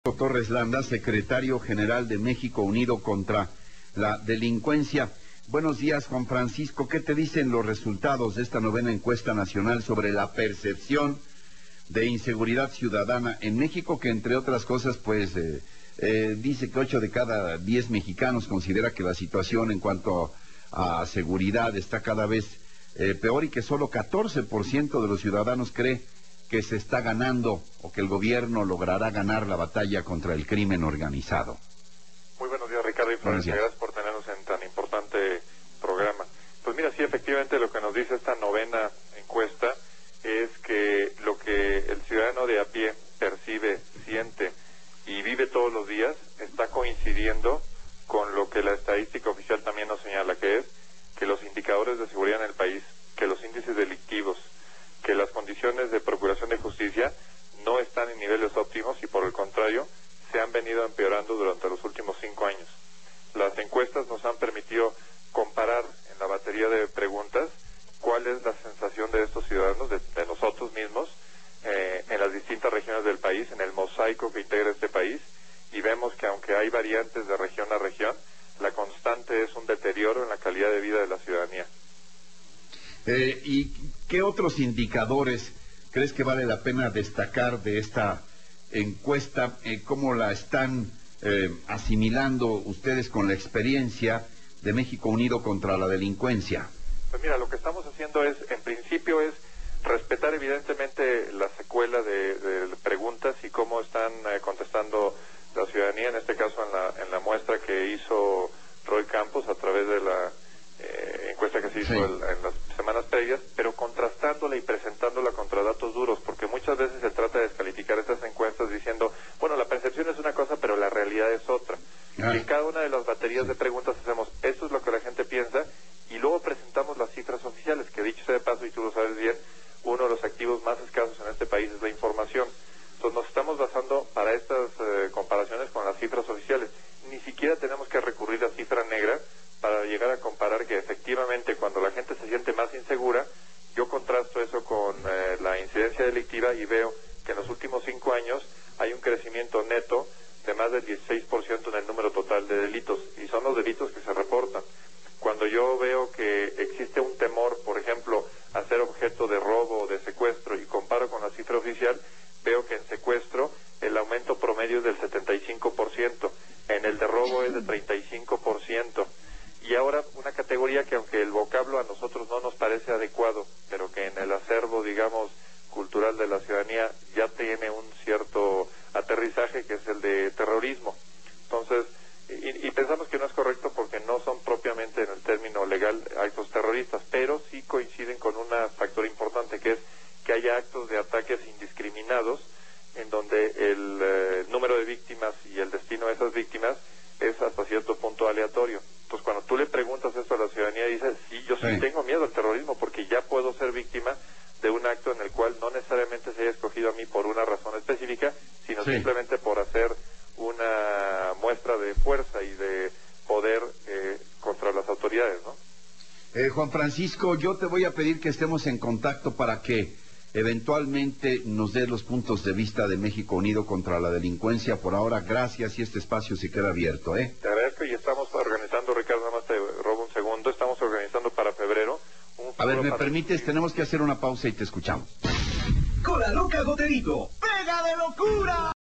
Torres Landa, secretario general de México Unido contra la Delincuencia. Buenos días, Juan Francisco. ¿Qué te dicen los resultados de esta novena encuesta nacional sobre la percepción de inseguridad ciudadana en México, que entre otras cosas, pues, dice que 8 de cada 10 mexicanos considera que la situación en cuanto a seguridad está cada vez peor y que solo 14% de los ciudadanos cree que se está ganando o que el gobierno logrará ganar la batalla contra el crimen organizado? Muy buenos días, Ricardo y Florencia. Gracias por tenernos en tan importante programa. Pues mira, sí, efectivamente lo que nos dice esta novena encuesta es que lo que el ciudadano de a pie percibe, siente y vive todos los días está coincidiendo con lo que la estadística oficial también nos señala, que es que los indicadores de seguridad en el país, que los índices delictivos, que las condiciones de procuración de justicia no están en niveles óptimos y por el contrario se han venido empeorando durante los últimos 5 años. Las encuestas nos han permitido comparar en la batería de preguntas cuál es la sensación de estos ciudadanos, de nosotros mismos, en las distintas regiones del país, en el mosaico que integra este país, y vemos que aunque hay variantes de región a región, la constante es un deterioro en la calidad de vida de la ciudadanía. ¿Y qué otros indicadores crees que vale la pena destacar de esta encuesta? ¿Cómo la están asimilando ustedes con la experiencia de México Unido contra la Delincuencia? Pues mira, lo que estamos haciendo es, en principio, es respetar evidentemente la secuela de preguntas y cómo están contestando la ciudadanía, en este caso en la muestra que hizo Roy Campos a través de la encuesta que se hizo en las semanas previas, pero contrastándola y presentándola contra datos duros, porque muchas veces se trata de descalificar estas encuestas diciendo, bueno, la percepción es una cosa, pero la realidad es otra. Y en cada una de las baterías de preguntas hacemos, esto es lo que la gente piensa, y luego presentamos las cifras oficiales, que dicho sea de paso, y tú lo sabes bien, uno de los activos más escasos en este país es la información. Entonces nos estamos basando para estas comparaciones con las cifras oficiales. Ni siquiera tenemos que recurrir a cifra negra para llegar a comparar que efectivamente cuando la gente se siente más insegura, yo contrasto eso con la incidencia delictiva y veo que en los últimos 5 años hay un crecimiento neto de más del 16% en el número total de delitos, y son los delitos que se reportan. Cuando yo veo que existe un temor, por ejemplo, a ser objeto de robo o de secuestro y comparo con la cifra oficial, veo que en secuestro el aumento promedio es del 75%, en el de robo es del 35%. Y ahora una categoría que aunque el vocablo a nosotros no nos parece adecuado, pero que en el acervo, digamos, cultural de la ciudadanía ya tiene un cierto aterrizaje, que es el de terrorismo. Entonces, y pensamos que no es correcto porque no son propiamente en el término legal actos terroristas, pero sí coinciden con un factor importante, que es que haya actos de ataques indiscriminados en donde el número de víctimas y el destino de esas víctimas es hasta cierto punto aleatorio. Entonces, cuando tú le preguntas esto a la ciudadanía, dice, sí, yo sí tengo miedo al terrorismo porque ya puedo ser víctima de un acto en el cual no necesariamente se haya escogido a mí por una razón específica, sino simplemente por hacer una muestra de fuerza y de poder contra las autoridades, ¿no? Juan Francisco, yo te voy a pedir que estemos en contacto para que eventualmente nos des los puntos de vista de México Unido contra la Delincuencia. Por ahora, gracias, y este espacio se queda abierto, Te agradezco, y estamos organizando, Ricardo, nada más te robo un segundo, estamos organizando para febrero a ver, ¿me permites? Tenemos que hacer una pausa y te escuchamos. Con la loca Goterito, ¡pega de locura!